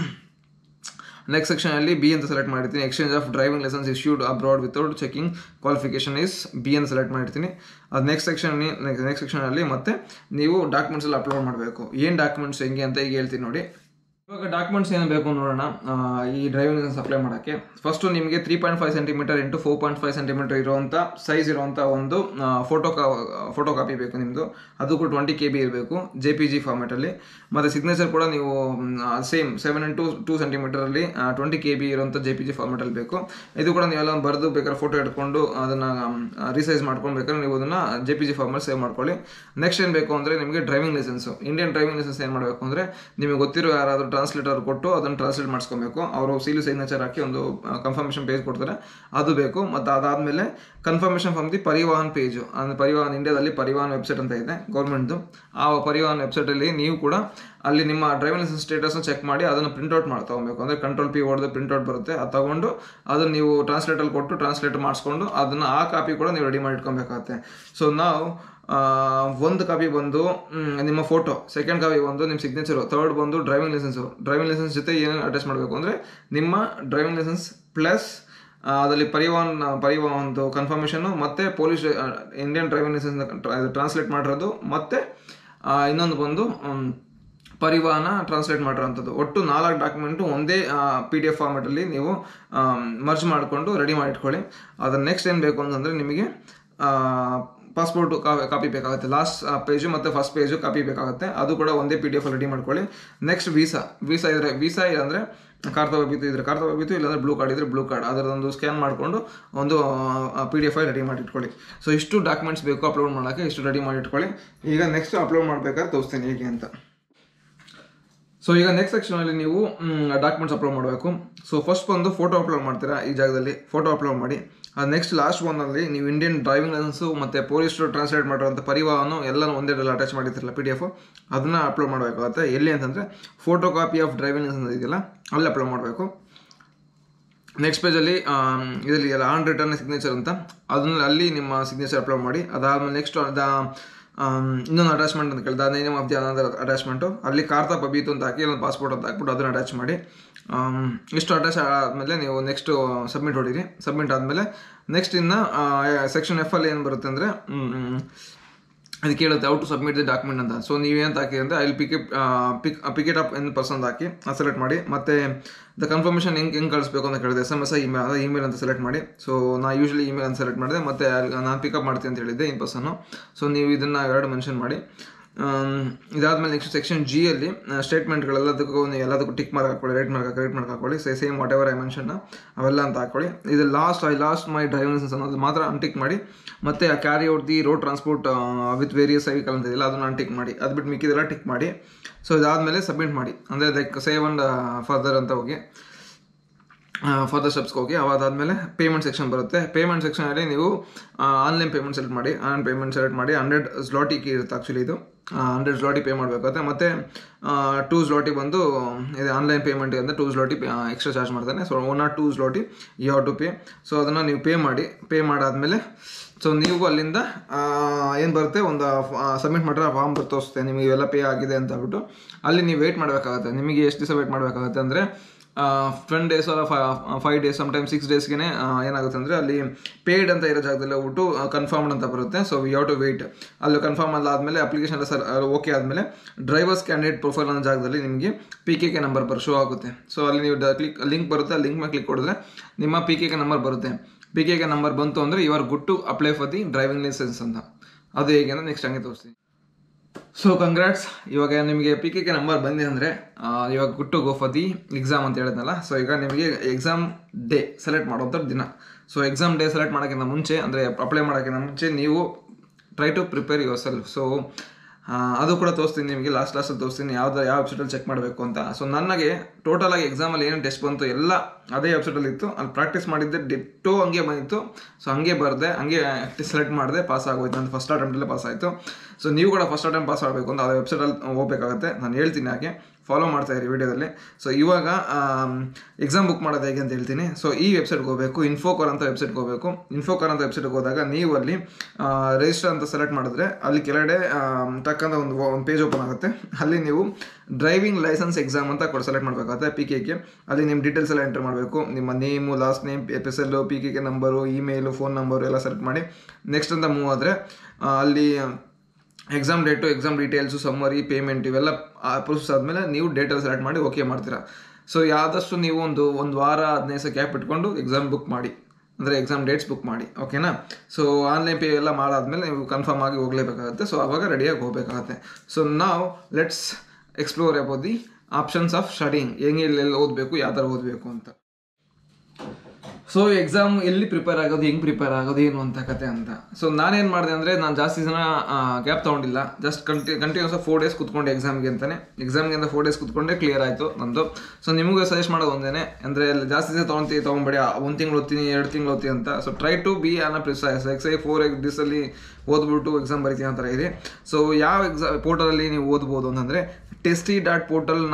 ನೆಕ್ಸ್ಟ್ ಸೆಕ್ಷನಲ್ಲಿ ಬಿ ಅಂತ ಸೆಲೆಕ್ಟ್ ಮಾಡಿರ್ತೀನಿ. Exchange of driving licence issued abroad without checking qualification is B ಅಂತ ಸೆಲೆಕ್ಟ್ ಮಾಡಿರ್ತೀನಿ. ಅದು ನೆಕ್ಸ್ಟ್ ಸೆಕ್ಷನ್ ನೆಕ್ಸ್ಟ್ ಸೆಕ್ಷನಲ್ಲಿ ಮತ್ತೆ ನೀವು ಡಾಕ್ಯುಮೆಂಟ್ಸ್ ಎಲ್ಲ ಅಪ್ಲೋಡ್ ಮಾಡಬೇಕು. ಏನು ಡಾಕ್ಯುಮೆಂಟ್ಸ್ ಹೆಂಗೆ ಅಂತ ಈಗ ಹೇಳ್ತೀನಿ ನೋಡಿ. ಇವಾಗ ಡಾಕ್ಯುಮೆಂಟ್ಸ್ ಏನು ಬೇಕು ನೋಡೋಣ. ಈ ಡ್ರೈವಿಂಗ್ ಲೈಸೆನ್ಸ್ ಅಪ್ಲೈ ಮಾಡೋಕ್ಕೆ ಫಸ್ಟು ನಿಮಗೆ three point five centimetre into four point five centimetre ಇರುವಂಥ ಸೈಜ್ ಇರುವಂಥ ಒಂದು ಫೋಟೋ ಕಾ ಫೋಟೋ ಕಾಪಿ ಬೇಕು ನಿಮ್ಮದು. ಅದು ಕೂಡ ಟ್ವೆಂಟಿ ಕೆ ಬಿ ಇರಬೇಕು ಜೆ ಪಿ ಜಿ ಫಾರ್ಮೆಟಲ್ಲಿ. ಮತ್ತು ಸಿಗ್ನೇಚರ್ ಕೂಡ ನೀವು ಸೇಮ್ ಸೆವೆನ್ ಇಂಟು ಟೂ ಸೆಂಟಿಮೀಟರಲ್ಲಿ ಟ್ವೆಂಟಿ ಕೆ ಬಿ ಇರುವಂಥ ಜೆ ಪಿ ಜಿ ಫಾರ್ಮೆಟಲ್ಲಿ ಬೇಕು. ಇದು ಕೂಡ ನೀವೆಲ್ಲ ಬರೆದು ಬೇಕಾದ್ರೆ ಫೋಟೋ ಇಟ್ಕೊಂಡು ಅದನ್ನು ರಿಸೈಸ್ ಮಾಡ್ಕೊಂಡು ಬೇಕಾದ್ರೆ ನೀವು ಅದನ್ನು J P G format save ಮಾಡ್ಕೊಳ್ಳಿ. ನೆಕ್ಸ್ಟ್ ಏನು ಬೇಕು ಅಂದರೆ ನಿಮಗೆ driving licence, Indian driving licence ಏನು ಮಾಡಬೇಕು ಅಂದರೆ ನಿಮಗೆ ಗೊತ್ತಿರೋ ಯಾರಾದರೂ ಟ್ರಾನ್ಸ್ಲೇಟರ್ ಕೊಟ್ಟು ಅದನ್ನು ಟ್ರಾನ್ಸ್ಲೇಟ್ ಮಾಡಿಸ್ಕೊಬೇಕು. ಅವರು ಸೀಲು ಸಿಗ್ನೇಚರ್ ಹಾಕಿ ಒಂದು ಕನ್ಫರ್ಮೇಷನ್ ಪೇಜ್ ಕೊಡ್ತಾರೆ, ಅದು ಬೇಕು. ಮತ್ತು ಅದಾದಮೇಲೆ confirmation from the Parivahan page, ಅಂದರೆ ಪರಿವಾಹನ್ ಇಂಡಿಯಾದಲ್ಲಿ ಪರಿವಾಹನ್ ವೆಬ್ಸೈಟ್ ಅಂತ ಇದೆ ಗೌರ್ಮೆಂಟ್ದು. ಆ ಪರಿವಾಹನ್ ವೆಬ್ಸೈಟಲ್ಲಿ ನೀವು ಕೂಡ ಅಲ್ಲಿ ನಿಮ್ಮ ಡ್ರೈವಿಂಗ್ ಲೈಸೆನ್ಸ್ ಸ್ಟೇಟಸ್ನ ಚೆಕ್ ಮಾಡಿ ಅದನ್ನು ಪ್ರಿಂಟ್ಔಟ್ ಮಾಡಿ ತೊಗೊಬೇಕು. ಅಂದರೆ ಕಂಟ್ರೋಲ್ ಪಿ ಹೊಡೆದು ಪ್ರಿಂಟ್ಔಟ್ ಬರುತ್ತೆ, ಅದು ತೊಗೊಂಡು ಅದನ್ನು ನೀವು ಟ್ರಾನ್ಸ್ಲೇಟಲ್ಲಿ ಕೊಟ್ಟು ಟ್ರಾನ್ಸ್ಲೇಟ್ ಮಾಡಿಸ್ಕೊಂಡು ಅದನ್ನು ಆ ಕಾಪಿ ಕೂಡ ನೀವು ರೆಡಿ ಮಾಡಿ ಇಟ್ಕೊಬೇಕಾಗತ್ತೆ. ಸೊ ನಾವು ಒಂದು ಕಾಪಿ ಬಂದು ನಿಮ್ಮ ಫೋಟೋ, ಸೆಕೆಂಡ್ ಕಾಪಿ ಬಂದು ನಿಮ್ಮ ಸಿಗ್ನೇಚರು, ಥರ್ಡ್ ಬಂದು ಡ್ರೈವಿಂಗ್ ಲೈಸೆನ್ಸು. ಡ್ರೈವಿಂಗ್ ಲೈಸೆನ್ಸ್ ಜೊತೆ ಏನೇನು ಅಟ್ಯಾಚ್ ಮಾಡಬೇಕು ಅಂದರೆ ನಿಮ್ಮ ಡ್ರೈವಿಂಗ್ ಲೈಸೆನ್ಸ್ ಪ್ಲಸ್ ಅದರಲ್ಲಿ ಪರಿವಾಹನ್ ಪರಿವಾಹನ್ದು ಕನ್ಫರ್ಮೇಷನ್ನು, ಮತ್ತು police Indian driving licence translate ಮಾಡಿರೋದು, ಮತ್ತು ಇನ್ನೊಂದು ಬಂದು ಪರಿವಾಹನ ಟ್ರಾನ್ಸ್ಲೇಟ್ ಮಾಡಿರೋಂಥದ್ದು. ಒಟ್ಟು ನಾಲ್ಕು ಡಾಕ್ಯುಮೆಂಟು ಒಂದೇ ಪಿ ಡಿ ಎಫ್ ಫಾರ್ಮೆಟಲ್ಲಿ ನೀವು ಮರ್ಜ್ ಮಾಡಿಕೊಂಡು ರೆಡಿ ಮಾಡಿಟ್ಕೊಳ್ಳಿ. ಅದರ ನೆಕ್ಸ್ಟ್ ಏನು ಬೇಕು ಅಂತಂದರೆ ನಿಮಗೆ ಪಾಸ್ಪೋರ್ಟು ಕಾಪಿ ಬೇಕಾಗುತ್ತೆ, ಲಾಸ್ಟ್ ಪೇಜು ಮತ್ತು ಫಸ್ಟ್ ಪೇಜು ಕಾಪಿ ಬೇಕಾಗುತ್ತೆ, ಅದು ಕೂಡ ಒಂದೇ ಪಿ ಡಿ ಎಫ್ ರೆಡಿ ಮಾಡ್ಕೊಳ್ಳಿ. ನೆಕ್ಸ್ಟ್ ವೀಸಾ ವೀಸಾ ಇದ್ದರೆ ವೀಸಾ ಇಲ್ಲಾಂದರೆ ಕಾರ್ ತಗೋಬೇಕು ಇದ್ರೆ ಕಾರ್ ತಗೋಬೇಕು, ಇಲ್ಲಾಂದರೆ ಬ್ಲೂ ಕಾರ್ಡ್ ಇದ್ದರೆ ಬ್ಲೂ ಕಾರ್ಡ್, ಅದರದೊಂದು ಸ್ಕ್ಯಾನ್ ಮಾಡಿಕೊಂಡು ಒಂದು P D F file ready ಮಾಡಿ ಇಟ್ಕೊಳ್ಳಿ. ಸೊ ಇಷ್ಟು ಡಾಕ್ಯುಮೆಂಟ್ಸ್ ಬೇಕು ಅಪ್ಲೋಡ್ ಮಾಡೋಕ್ಕೆ, ಇಷ್ಟು ರೆಡಿ ಮಾಡಿ ಇಟ್ಕೊಳ್ಳಿ. ಈಗ ನೆಕ್ಸ್ಟ್ ಅಪ್ಲೋಡ್ ಮಾಡಬೇಕಾದ್ರೆ ತೋರಿಸ್ತೀನಿ ಹೇಗೆ ಅಂತ. ಸೊ ಈಗ ನೆಕ್ಸ್ಟ್ ಸೆಕ್ಷನಲ್ಲಿ ನೀವು ಡಾಕ್ಯುಮೆಂಟ್ಸ್ ಅಪ್ಲೋಡ್ ಮಾಡಬೇಕು. ಸೊ ಫಸ್ಟ್ ಬಂದು ಫೋಟೋ ಅಪ್ಲೋಡ್ ಮಾಡ್ತೀರಾ, ಈ ಜಾಗದಲ್ಲಿ ಫೋಟೋ ಅಪ್ಲೋಡ್ ಮಾಡಿ. ಅದು ನೆಕ್ಸ್ಟ್ ಲಾಸ್ಟ್ ಒನ್ನಲ್ಲಿ ನೀವು ಇಂಡಿಯನ್ ಡ್ರೈವಿಂಗ್ ಲೈಸೆನ್ಸು ಮತ್ತು ಪೊಲೀಸರು ಟ್ರಾನ್ಸ್ಲೇಟ್ ಮಾಡಿರೋಂಥ ಪರಿವಾಹನ ಎಲ್ಲನೂ ಒಂದೇಡಲ್ಲಿ ಅಟ್ಯಾಚ್ ಮಾಡಿರ್ತಿರಲ್ಲ ಪಿ ಡಿ ಎಫ್, ಅದನ್ನು ಅಪ್ಲೋಡ್ ಮಾಡಬೇಕಾಗುತ್ತೆ. ಎಲ್ಲಿ ಅಂತಂದರೆ photo copy of driving licence ಇದೆಯಲ್ಲ ಅಲ್ಲಿ ಅಪ್ಲೋಡ್ ಮಾಡಬೇಕು. ನೆಕ್ಸ್ಟ್ ಪೇಜಲ್ಲಿ ಇದರಲ್ಲಿ ಎಲ್ಲ ಆನ್ ರಿಟರ್ನ್ ಸಿಗ್ನೇಚರ್ ಅಂತ, ಅದನ್ನ ಅಲ್ಲಿ ನಿಮ್ಮ ಸಿಗ್ನೇಚರ್ ಅಪ್ಲೋಡ್ ಮಾಡಿ. ಅದಾದಮೇಲೆ ನೆಕ್ಸ್ಟ್ ಅದ ಇನ್ನೊಂದು ಅಟ್ಯಾಚ್ಮೆಂಟ್ ಅಂತ ಕೇಳಿದೆ, name of the another attachment, ಅಲ್ಲಿ ಕಾರ್ತಾ ಪಬೀತು ಅಂತ ಹಾಕಿ ಒಂದು ಪಾಸ್ಪೋರ್ಟ್ ಅಂತ ಹಾಕ್ಬಿಟ್ಟು ಅದನ್ನು ಅಟ್ಯಾಚ್ ಮಾಡಿ. ಇಷ್ಟು ಅಟ್ಯಾಚ್ ಆದಮೇಲೆ ನೀವು ನೆಕ್ಸ್ಟ್ ಸಬ್ಮಿಟ್ ಹೊಡೀರಿ. ಸಬ್ಮಿಟ್ ಆದಮೇಲೆ ನೆಕ್ಸ್ಟ್ ಇನ್ನು ಸೆಕ್ಷನ್ ಎಫ್ ಅಲ್ಲಿ ಏನು ಬರುತ್ತೆ ಅಂದರೆ ಅದು ಕೇಳುತ್ತೆ how to submit the document ಅಂತ. ಸೊ ನೀವೇನು ಹಾಕಿ ಅಂದರೆ ಅಲ್ಲಿ pick pick pick it up in person ಹಾಕಿ ಅದು ಸೆಲೆಕ್ಟ್ ಮಾಡಿ. ಮತ್ತು ದ ಕನ್ಫರ್ಮೇಷನ್ ಹೆಂಗೆ ಹೆಂಗೆ ಕಳಿಸ್ಬೇಕು ಅಂತ ಕೇಳಿದೆ, ಎಸ್ ಎಮ್ ಎಸ್ ಇಮೇಲ್ ಅದ ಇಮೇಲ್ ಅಂತ ಸೆಲೆಕ್ಟ್ ಮಾಡಿ. ಸೊ ನಾ ಯೂಶ್ವಲಿ ಇಮೇಲ್ ಅಂತ ಸೆಲೆಕ್ಟ್ ಮಾಡಿದೆ, ಮತ್ತು ನಾನು ಪಿಕಪ್ ಮಾಡ್ತೀನಿ ಅಂತ ಹೇಳಿದ್ದೆ ಇನ್ ಪರ್ಸನ್ನು. ಸೊ ನೀವು ಇದನ್ನು ಎರಡು ಮೆನ್ಷನ್ ಮಾಡಿ. ಇದಾದಮೇಲೆ ನೆಕ್ಸ್ಟ್ ಸೆಕ್ಷನ್ ಜಿ ಅಲ್ಲಿ ಸ್ಟೇಟ್ಮೆಂಟ್ಗಳೆಲ್ಲದಕ್ಕೂ ನೀವು ಎಲ್ಲದಕ್ಕೂ ಟಿಕ್ ಮಾರ್ಕ್ ಹಾಕೊಳ್ಳಿ, ರೈಟ್ ಮಾರ್ಕ್ ರೈಟ್ ಮಾರ್ಕ್ ಹಾಕೊಳ್ಳಿ. Say same whatever I mention ಅವೆಲ್ಲ ಅಂತ ಹಾಕೊಳ್ಳಿ. ಇದು last I lost my driving licence ಅನ್ನೋದು ಮಾತ್ರ ಅನ್ಟಿಕ್ ಮಾಡಿ. ಮತ್ತು ಆ carry out the road transport with various vehicle ಅಂತ ಇದೆಯಲ್ಲ ಅದನ್ನು ಅನ್ಟಿಕ್ ಮಾಡಿ. ಅದು ಬಿಟ್ಟು ಮಿಕ್ಕಿದೆಲ್ಲ ಟಿಕ್ ಮಾಡಿ. ಸೊ ಇದಾದಮೇಲೆ ಸಬ್ಮಿಟ್ ಮಾಡಿ, ಅಂದರೆ ಲೈಕ್ ಸೇವ್ ಆ್ಯಂಡ್ ಫರ್ದರ್ ಅಂತ ಹೋಗಿ ಫರ್ದರ್ ಸ್ಟೆಪ್ಸ್ಗೆ ಹೋಗಿ. ಅದಾದಮೇಲೆ ಪೇಮೆಂಟ್ ಸೆಕ್ಷನ್ ಬರುತ್ತೆ. ಪೇಮೆಂಟ್ ಸೆಕ್ಷನಲ್ಲಿ ನೀವು ಆನ್ಲೈನ್ ಪೇಮೆಂಟ್ ಸೆಲೆಕ್ಟ್ ಮಾಡಿ. ಆನ್ಲೈನ್ ಪೇಮೆಂಟ್ ಸೆಲೆಕ್ಟ್ ಮಾಡಿ. ಹಂಡ್ರೆಡ್ ಸ್ಲಾಟಿ ಇರುತ್ತೆ ಆ್ಯಕ್ಚುಲಿ, ಇದು ಹಂಡ್ರೆಡ್ ಸ್ಲಾಟಿ ಪೇ ಮಾಡಬೇಕಾಗುತ್ತೆ. ಮತ್ತು ಟೂ ಸ್ಲಾಟಿ ಬಂದು ಇದು ಆನ್ಲೈನ್ ಪೇಮೆಂಟ್ ಅಂದರೆ ಟೂ ಸ್ಲಾಟಿ ಎಕ್ಸ್ಟ್ರಾ ಚಾರ್ಜ್ ಮಾಡ್ತಾನೆ. So one or two zloty you have to pay. So ಅದನ್ನು ನೀವು ಪೇ ಮಾಡಿ. ಪೇ ಮಾಡಾದಮೇಲೆ ಸೊ ನೀವು ಅಲ್ಲಿಂದ ಏನು ಬರುತ್ತೆ, ಒಂದು ಸಬ್ಮಿಟ್ ಮಾಡಿರೋ ಫಾರ್ಮ್ ತೋರಿಸುತ್ತೆ ನಿಮಗೆ ಇವೆಲ್ಲ ಪೇ ಆಗಿದೆ ಅಂತ ಹೇಳ್ಬಿಟ್ಟು. ಅಲ್ಲಿ ನೀವು ವೆಯ್ಟ್ ಮಾಡಬೇಕಾಗುತ್ತೆ. ನಿಮಗೆ ಎಷ್ಟು ದಿವಸ ವೆಯ್ಟ್ ಮಾಡಬೇಕಾಗುತ್ತೆ ಅಂದರೆ ಟೆನ್ ಡೇಸ್ ಅಲ್ಲ ಫೈವ್ ಡೇಸ್ ಸಮ್ಟೈಮ್ ಸಿಕ್ಸ್ ಡೇಸ್ಗೆ ಏನಾಗುತ್ತೆ ಅಂದರೆ ಅಲ್ಲಿ ಪೇಯ್ಡ್ ಅಂತ ಇರೋ ಜಾಗದಲ್ಲಿ ಹೋಗ್ಬಿಟ್ಟು ಕನ್ಫರ್ಮ್ಡ್ ಅಂತ ಬರುತ್ತೆ. So we have to wait. ಅಲ್ಲಿ ಕನ್ಫರ್ಮ್ ಅದಾದಮೇಲೆ ಅಪ್ಲಿಕೇಶನ್ ಎಲ್ಲ ಸರ್ ಓಕೆ ಆದಮೇಲೆ ಡ್ರೈವರ್ಸ್ ಕ್ಯಾಂಡಿಡೇಟ್ ಪ್ರೊಫೈಲ್ ಅನ್ನೋ ಜಾಗದಲ್ಲಿ ನಿಮಗೆ ಪಿ ಕೆ ಕೆ ನಂಬರ್ ಬರ್ ಶೋ ಆಗುತ್ತೆ. ಸೊ ಅಲ್ಲಿ ನೀವು ಕ್ಲಿಕ್ ಲಿಂಕ್ ಬರುತ್ತೆ, ಆ ಲಿಂಕ್ ಮೇಲೆ ಕ್ಲಿಕ್ ಕೊಡಿದ್ರೆ ನಿಮ್ಮ ಪಿ ಕೆ ಕೆ ನಂಬರ್ ಬರುತ್ತೆ. ಪಿ ಕೆ ಕೆ ನಂಬರ್ ಬಂತು ಅಂದರೆ you are good to apply for the driving licence ಅಂತ. ಅದು ಹೇಗೆ ಅಂದರೆ ನೆಕ್ಸ್ಟ್ ಹಂಗೆ ತೋರಿಸ್ತೀನಿ. ಸೊ ಕಂಗ್ರಾಟ್ಸ್, ಇವಾಗ ನಿಮಗೆ ಪಿ ಕೆ ಕೆ ನಂಬರ್ ಬಂದಿದೆ ಅಂದರೆ ಇವಾಗ good to go for the exam ಅಂತ ಹೇಳಿದ್ನಲ್ಲ. ಸೊ ಈಗ ನಿಮಗೆ ಎಕ್ಸಾಮ್ ಡೇ ಸೆಲೆಕ್ಟ್ ಮಾಡೋಂಥ ದಿನ. ಸೊ ಎಕ್ಸಾಮ್ ಡೇ ಸೆಲೆಕ್ಟ್ ಮಾಡೋಕ್ಕಿಂತ ಮುಂಚೆ ಅಂದರೆ ಅಪ್ಲೈ ಮಾಡೋಕ್ಕಿಂತ ಮುಂಚೆ ನೀವು try to prepare yourself. So ಅದು ಕೂಡ ತೋರಿಸ್ತೀನಿ ನಿಮಗೆ, ಲಾಸ್ಟ್ ಲಾಸ್ಟಲ್ಲಿ ತೋರಿಸ್ತೀನಿ ಯಾವ್ದು ಯಾವ ವೆಬ್ಸೈಟಲ್ಲಿ ಚೆಕ್ ಮಾಡಬೇಕು ಅಂತ. ಸೊ ನನಗೆ ಟೋಟಲಾಗಿ ಎಕ್ಸಾಮಲ್ಲಿ ಏನೇನು ಟೆಸ್ಟ್ ಬಂತು ಎಲ್ಲ ಅದೇ ವೆಬ್ಸೈಟಲ್ಲಿ ಇತ್ತು. ಅಲ್ಲಿ ಪ್ರಾಕ್ಟೀಸ್ ಮಾಡಿದ್ದೆ ಡಿಟ್ಟೋ ಹಂಗೆ ಬಂದಿತ್ತು. ಸೊ ಹಂಗೆ ಬರದೆ ಹಂಗೆ ಸೆಲೆಕ್ಟ್ ಮಾಡಿದೆ, ಪಾಸ್ ಆಗೋಯ್ತು. ಅಂತ ಫಸ್ಟ್ ಅಟೆಂಪ್ಟಲ್ಲೇ ಪಾಸ್ ಆಯಿತು. ಸೊ ನೀವು ಕೂಡ ಫಸ್ಟ್ ಅಟೆಂಪ್ಟ್ ಪಾಸ್ ಆಗಬೇಕು ಅಂತ ಅದೇ ವೆಬ್ಸೈಟಲ್ಲಿ ಹೋಗ್ಬೇಕಾಗುತ್ತೆ. ನಾನು ಹೇಳ್ತೀನಿ ಹಾಗೆ ಫಾಲೋ ಮಾಡ್ತಾ ಇರಿ ವಿಡಿಯೋದಲ್ಲಿ. ಸೊ ಇವಾಗ ಎಕ್ಸಾಮ್ ಬುಕ್ ಮಾಡೋದು ಹೇಗೆ ಅಂತ ಹೇಳ್ತೀನಿ. ಸೊ ಈ ವೆಬ್ಸೈಟ್ಗೆ ಹೋಗಬೇಕು, ಇನ್ಫೋಕಾರ್ ಅಂತ ವೆಬ್ಸೈಟ್ಗೆ ಹೋಗಬೇಕು. ಇನ್ಫೋಕಾರ್ ಅಂತ ವೆಬ್ಸೈಟ್ಗೆ ಹೋದಾಗ ನೀವು ಅಲ್ಲಿ ರಿಜಿಸ್ಟರ್ ಅಂತ ಸೆಲೆಕ್ಟ್ ಮಾಡಿದ್ರೆ ಅಲ್ಲಿ ಕೆಳಗಡೆ ತಕ್ಕಂಥ ಒಂದು ಒಂದು ಪೇಜ್ ಓಪನ್ ಆಗುತ್ತೆ. ಅಲ್ಲಿ ನೀವು ಡ್ರೈವಿಂಗ್ ಲೈಸೆನ್ಸ್ ಎಕ್ಸಾಮ್ ಅಂತ ಕೊಟ್ಟು ಸೆಲೆಕ್ಟ್ ಮಾಡಬೇಕಾಗುತ್ತೆ ಪಿ ಕೆ ಕೆ. ಅಲ್ಲಿ ನಿಮ್ಮ ಡೀಟೇಲ್ಸ್ ಎಲ್ಲ ಎಂಟರ್ ಮಾಡಬೇಕು. ನಿಮ್ಮ name, last name, F S L, P K K number, email, phone number ಎಲ್ಲ ಸೆಲೆಕ್ಟ್ ಮಾಡಿ ನೆಕ್ಸ್ಟ್ ಅಂತ ಮೂವ್ ಆದರೆ ಅಲ್ಲಿ exam date, exam details, summary, payment ಇವೆಲ್ಲ ಪ್ರೊಸೆಸ್ ಆದಮೇಲೆ ನೀವು ಡೇಟಲ್ಲಿ ಸೆಲೆಕ್ಟ್ ಮಾಡಿ ಓಕೆ ಮಾಡ್ತೀರಾ. ಸೊ ಯಾದಷ್ಟು ನೀವು ಒಂದು ಒಂದು ವಾರ ಹದಿನೈದು ದಿವಸ ಕ್ಯಾಪ್ ಇಟ್ಕೊಂಡು ಎಕ್ಸಾಮ್ ಬುಕ್ ಮಾಡಿ, ಅಂದರೆ ಎಕ್ಸಾಮ್ ಡೇಟ್ಸ್ ಬುಕ್ ಮಾಡಿ, ಓಕೆನಾ. ಸೊ ಆನ್ಲೈನ್ ಪೇ ಎಲ್ಲ ಮಾಡಾದ್ಮೇಲೆ ನೀವು ಕನ್ಫರ್ಮ್ ಆಗಿ ಹೋಗಲೇಬೇಕಾಗುತ್ತೆ. ಸೊ ಆವಾಗ ರೆಡಿಯಾಗಿ ಹೋಗಬೇಕಾಗತ್ತೆ. ಸೊ ನಾವು let's explore about the options of studying, ಹೆಂಗೆ ಎಲ್ಲೆಲ್ಲಿ ಓದಬೇಕು, ಯಾವ ಥರ ಓದಬೇಕು ಅಂತ. ಸೊ ಎಕ್ಸಾಮ್ ಎಲ್ಲಿ ಪ್ರಿಪೇರ್ ಆಗೋದು, ಹೆಂಗೆ ಪ್ರಿಪೇರ್ ಆಗೋದು, ಏನು ಅಂತ ಕತೆ ಅಂತ. ಸೊ ನಾನೇನು ಮಾಡಿದೆ ಅಂದರೆ ನಾನು ಜಾಸ್ತಿ ಜನ ಗ್ಯಾಪ್ ತೊಗೊಂಡಿಲ್ಲ. ಜಸ್ಟ್ ಕಂಟಿ ಕಂಟಿನ್ಯೂಸ್ ಫೋರ್ ಡೇಸ್ ಕೂತ್ಕೊಂಡು ಎಕ್ಸಾಮ್ಗೆ ಅಂತಲೇ ಎಕ್ಸಾಮ್ಗೆ ಅಂತ ಫೋರ್ ಡೇಸ್ ಕೂತ್ಕೊಂಡೆ ಕ್ಲಿಯರ್ ಆಯಿತು ನಂದು. ಸೊ ನಿಮಗೆ ಸಜೆಸ್ಟ್ ಮಾಡೋದು ಒಂದೇ, ಅಂದರೆ ಜಾಸ್ತಿ ದಿವಸ ತೊಗೊಳ್ತೀವಿ ತೊಗೊಂಬೇಡಿ, ಒಂದು ತಿಂಗಳು ಓದ್ತೀನಿ, ಎರಡು ತಿಂಗಳು ಓದ್ತೀನಿ ಅಂತ. So try to be on a precise. ಎಕ್ಸೈ ಫೋರ್ ಡೇಸಲ್ಲಿ ಓದ್ಬಿಟ್ಟು ಎಕ್ಸಾಮ್ ಬರೀತೀನಿ ಆ ಥರ ಇದೆ. ಸೊ ಯಾವ ಎಕ್ಸಾಮ್ ಪೋರ್ಟಲಲ್ಲಿ ನೀವು ಓದ್ಬೋದು ಅಂತಂದರೆ ಟೆಸ್ಟಿ ಡಾಟ್ ಪೋರ್ಟಲ್ನ